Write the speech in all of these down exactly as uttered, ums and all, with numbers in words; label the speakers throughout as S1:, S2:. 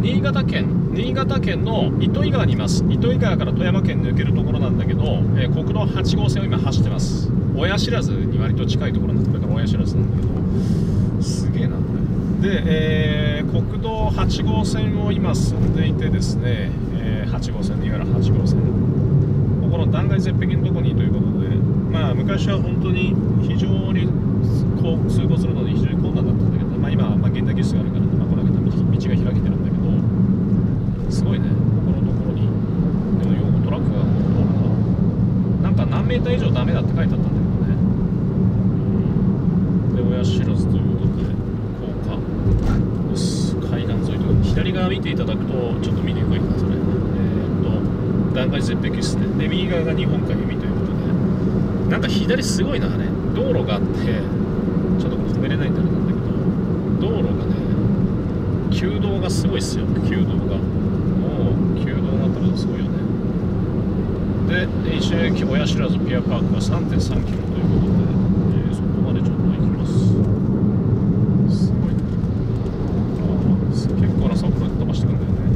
S1: 新潟県新潟県の糸魚川にいます。糸魚川から富山県抜けるところなんだけど、えー、国道はち号線を今走ってます。親知らずに割と近いところなんで、これから親知らずなんだけど、すげえなこれで、えー、国道はち号線を今進んでいてですね、えー、はち号線いわゆるはち号線、ここの断崖絶壁のところにということで、まあ昔は本当に非常にこう通行するので非常に困難だったんだけど、まあ、今はまあ現代技術があるから、まあ、これだけ道が開けてるんだけど、すごいね、ここのところに。でもよくトラックが通るな。なんか何メーター以上ダメだって書いてあったんだけどね。で、親知らずということで、高架です。海岸沿いとか、左側見ていただくと、ちょっと見にくいかな、それ。えー、っと、断崖絶壁ですね。で、右側が日本海海ということで、なんか左すごいな、あれ。道路があって、ちょっと止めれないんだろうなんだけど、道路がね、旧道がすごいっすよ、旧道が。もう、旧道になったらすごいよね。で、一応、親知らずピアパークは さんてんさんキロということで、えー、そこまでちょっと行きます。すごいね。結構な速度で飛ばしてくんだよね。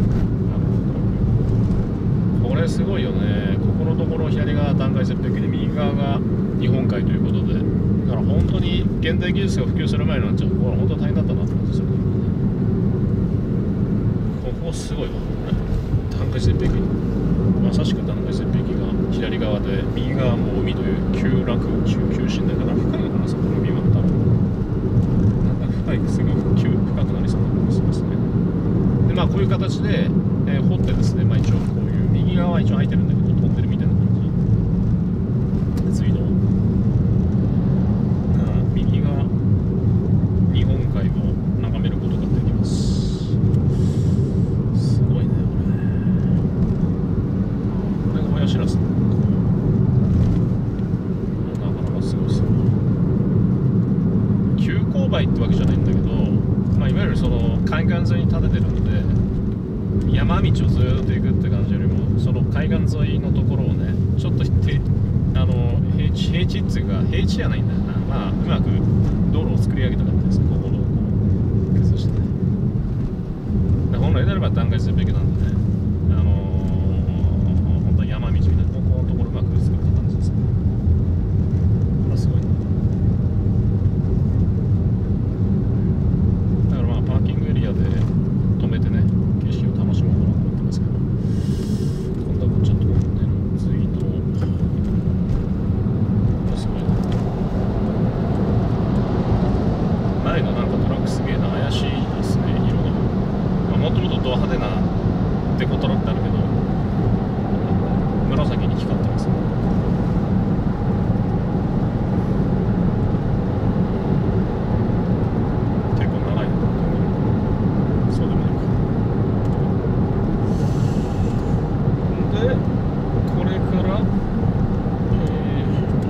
S1: これすごいよね。ここのところ、左側断崖絶壁で、右側が日本海ということで、だから本当に現代技術が普及する前になっちゃう。これは本当に大変だったなって感じする。ここすごいわ。断崖絶壁。まさしく断崖絶壁が左側で、右側も海という急落、急急深で、だから深いのかな、そこの海は多分。なんか深い、すぐ急深くなりそうな感じしますね。で、まあこういう形で、えー、掘ってですね、まあ一応こういう、右側は一応空いてるんだけど、飛んでるみたいな感じ。水道。右側、日本海を眺めることができます。すごいね、これ。これが親知らず。なかなかすごいですよ。急勾配ってわけじゃないんだけど、まあ、いわゆるその海岸沿いに建ててるので、山道をずーっと行くって感じよりも、その海岸沿いのところをね、ちょっとてあの平地、平地っていうか、平地じゃないんだよな。まあ、うまく道路を作り上げた感じです。ここのこう崩してね。本来であれば断崖絶壁なんでね、あのー、本当は山道みたいな、ここのところうまく作った感じですね。これはすごいな。だからまあ、パーキングエリアで止めてね、景色を楽しもうかなと思ってますけど、今度はちょっとね、水道、すごいな。前のなんかトラックすげえな、怪しいですね、色が。まあ、もっともっとド派手なデコトラックあるけど、紫に光ってますね。結構長いな。そうでもないか。で、これから、えー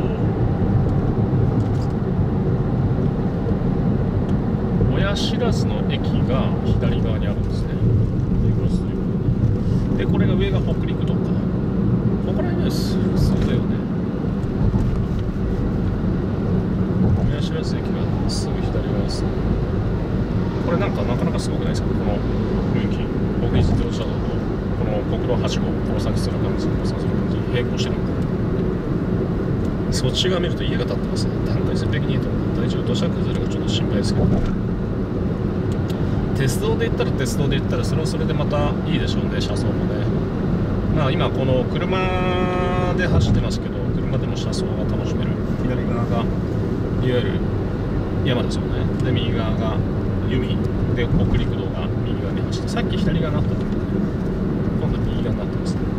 S1: と、親知らずの駅が左側にあるんですね。で、これが上が北陸とか。ここら辺です。そうだよね。親知らず駅がすぐ左側ですね。これなんかなかなかすごくないですか、この雰囲気。北陸自動車道と、この国道はち号、この先する感じ、この先する感じ、並行してるんで。そっち側見ると家が建ってますね。断崖絶壁にいると、大丈夫、土砂崩れがちょっと心配ですけど。鉄道で行ったら鉄道で行ったらそれはそれでまたいいでしょうね、車窓もね。まあ今この車で走ってますけど、車でも車窓が楽しめる。左側がいわゆる山ですよね。で右側が海で、北陸道が右側に走って、さっき左側になったんだけどね、今度は右側になってますね。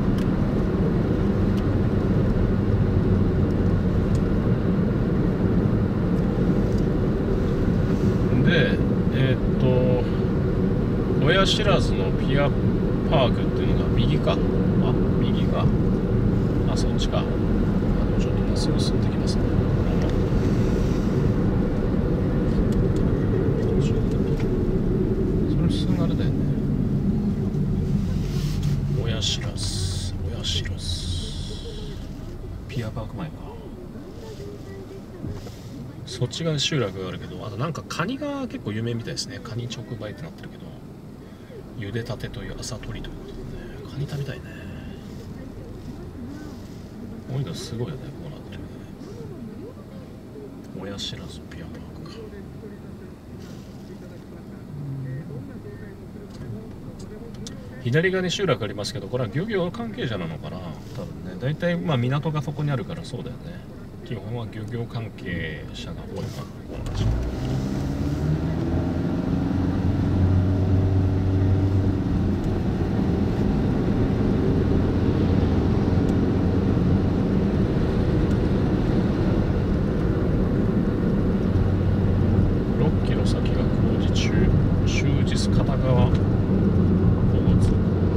S1: で、えー、っと親知らずのピアパークっていうのが右か。あ、右か。あ、そっちか。あ、でもちょっとまっすぐ進んできますね。それ普通のあれだよね。親知らず、親知らず。ピアパーク前か。そっち側に集落があるけど、あとなんかカニが結構有名みたいですね。カニ直売ってなってるけど、 茹でたてという朝取りということでね、カニ食べたいね。こういうのすごいよね、こうなってるね。親知らずビアパークか。左側に集落ありますけど、これは漁業関係者なのかな、多分ね。大体まあ港がそこにあるからそうだよね。基本は漁業関係者が多いかな、この町。ろっキロ先が工事中、終日片側交通。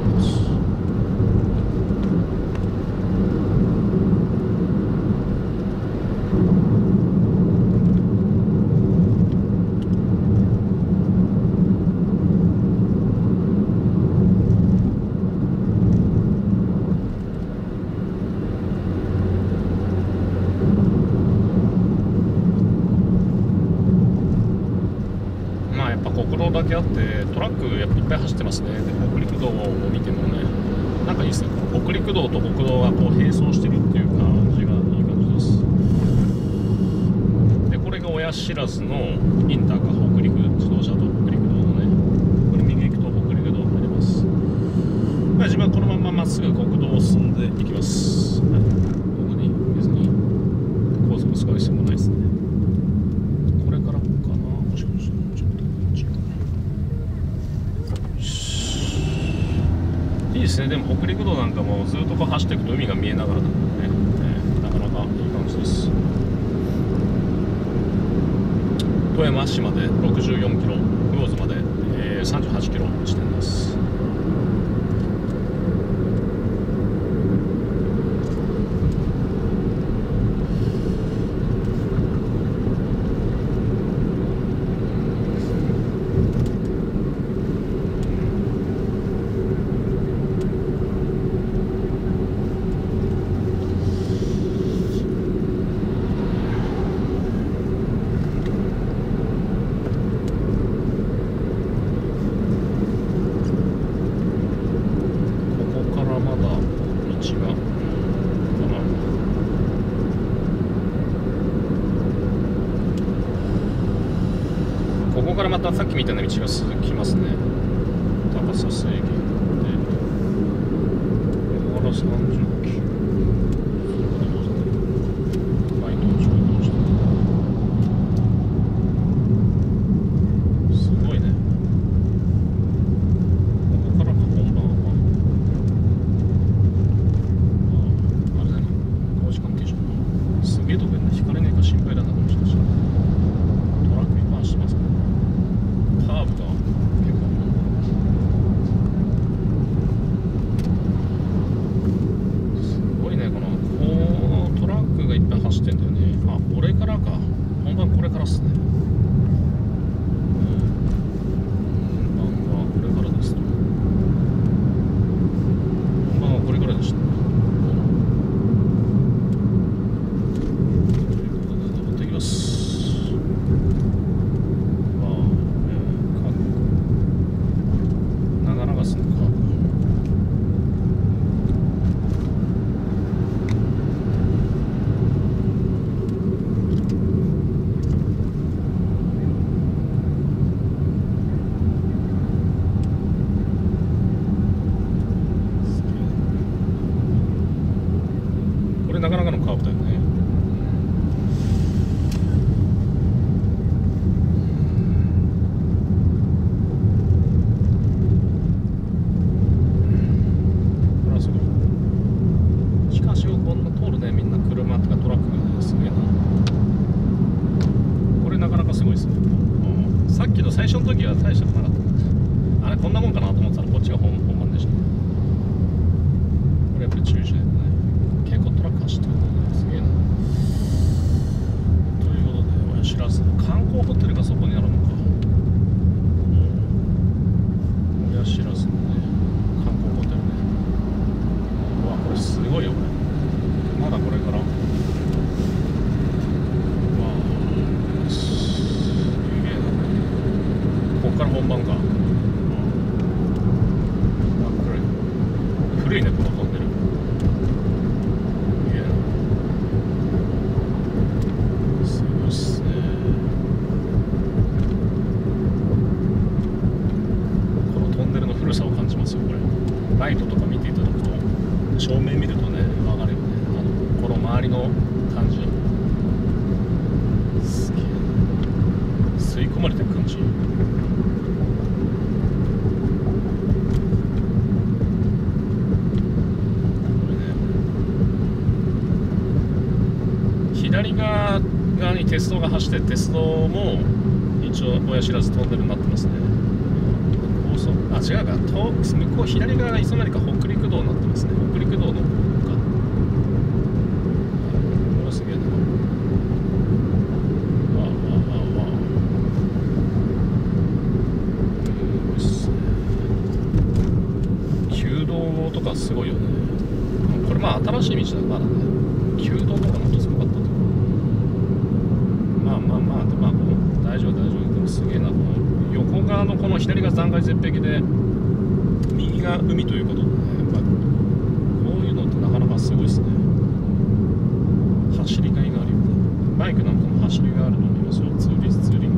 S1: 国道だけあってトラックやっぱいっぱい走ってますね。で北陸道を見てもね、なんかいいですね。北陸道と北道がこう並走してるっていう感じがいい感じです。でこれが親知らずのインターか、北陸自動車道、北陸道のね、これ右行くと北陸道になります。まあ、自分はこのまままっすぐ国道を進んでいきます。はい、ここに別に高速使う必要もないですね。これからかな、もしかしてちょっといいですね。でも北陸道なんかもずっとこう走っていくと海が見えながらだからね、えー、なかなかいい感じです。富山市までろくじゅうよんキロ、魚津まで、えー、さんじゅうはちキロ地点です。ここからまたさっきみたいな道が続きますね。高さ制限でここからさんじゅっキロ、はい到着どうした、すごいね。ここからが本番はあれだね、工事関係者すげえとこやね。引かれねえか心配だな。もしかしたらトラックに回してますから、カーブが結構ぐいねこのトンネル。いやすごいっすね。このトンネルの古さを感じますよこれ。ライトとか見ていただくと正面見るとね分かるよね。あのこの周りの感じすげえ吸い込まれていく感じ。左側に鉄道が走って鉄道も一応親知らずトンネルになってますね。高速あ違うかと向こう左側がいつの間にか北陸道になってますね。北陸道の方か。これすげえな。わあわあわあわあすごいっすね。旧道とかすごいよね。これまあ新しい道だからね。旧道とかもっとすごかったと。まあまあまあ、まあ、大丈夫大丈夫。でもすげえな。この横側のこの左が断崖絶壁で右が海ということでね、やっぱこういうのってなかなかすごいですね。走りがいがあるよね。バイクなんかも走りがあると思いますよ。ツーリスツーリング